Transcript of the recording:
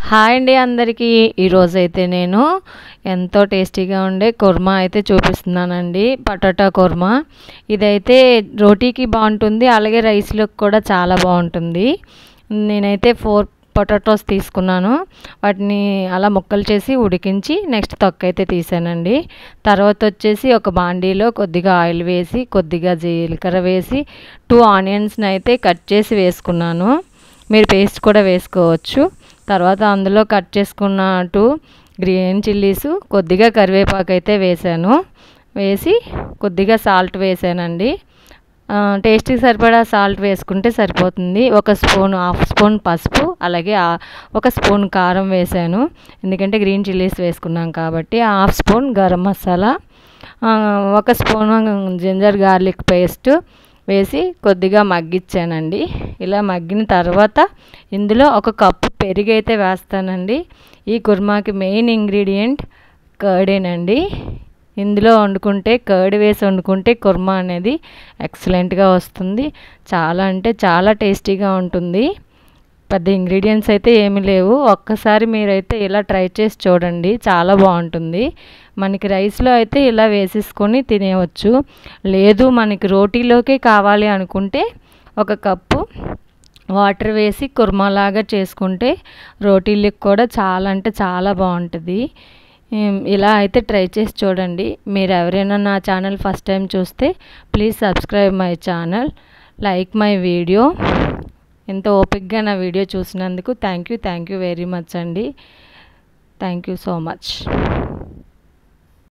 Hi అండి అందరికీ. ఈరోజైతే నేను ఎంతో టేస్టీగా ఉండే కుర్మా అయితే చూపిస్తున్నానండి. పొటాటో కుర్మా. ఇదైతే రోటీకి బాగుంటుంది, అలాగే రైస్లోకి కూడా చాలా బాగుంటుంది. నేనైతే 4 పొటాటోస్ తీసుకున్నాను. వాటిని అలా ముక్కలు చేసి ఉడికించి నెక్స్ట్ తొక్క అయితే తీసానండి. తర్వాత వచ్చేసి ఒక బాండీలో కొద్దిగా ఆయిల్ వేసి, కొద్దిగా జీలకర్ర వేసి 2 ఆనియన్స్ని అయితే కట్ చేసి వేసుకున్నాను. మీరు పేస్ట్ కూడా వేసుకోవచ్చు. తర్వాత అందులో కట్ చేసుకున్న 2 గ్రీన్ చిల్లీస్, కొద్దిగా కరివేపాకు అయితే వేసాను. వేసి కొద్దిగా సాల్ట్ వేసానండి. టేస్ట్కి సరిపడా సాల్ట్ వేసుకుంటే సరిపోతుంది. 1 స్పూన్, హాఫ్ స్పూన్ పసుపు, అలాగే 1 స్పూన్ కారం వేసాను. ఎందుకంటే గ్రీన్ చిల్లీస్ వేసుకున్నాం కాబట్టి. Half spoon garam masala, 1 spoon ginger garlic paste వేసి కొద్దిగా మగ్గిచ్చానండి. ఇలా మగ్గిన తర్వాత ఇందులో 1 కప్పు పెరుగు అయితే వేస్తానండి. ఈ కుర్మాకి మెయిన్ ఇంగ్రీడియంట్ కర్డేనండి. ఇందులో వండుకుంటే కర్డ్ వేసి వండుకుంటే కుర్మా అనేది ఎక్సలెంట్గా వస్తుంది. చాలా అంటే చాలా టేస్టీగా ఉంటుంది. పెద్ద ఇంగ్రీడియంట్స్ అయితే ఏమీ లేవు. ఒక్కసారి మీరైతే ఇలా ట్రై చేసి చూడండి, చాలా బాగుంటుంది. మనకి రైస్లో అయితే ఇలా వేసేసుకొని తినేయవచ్చు. లేదు మనకి రోటీలోకే కావాలి అనుకుంటే 1 కప్పు వాటర్ వేసి కుర్మాలాగా చేసుకుంటే రోటీలకు కూడా చాలా అంటే చాలా బాగుంటుంది. ఇలా అయితే ట్రై చేసి చూడండి. మీరు ఎవరైనా నా ఛానల్ ఫస్ట్ టైం చూస్తే please subscribe my channel, like my video. ఎంతో ఓపిక్గా నా వీడియో చూసినందుకు థ్యాంక్ యూ వెరీ మచ్ అండి. Thank you so much.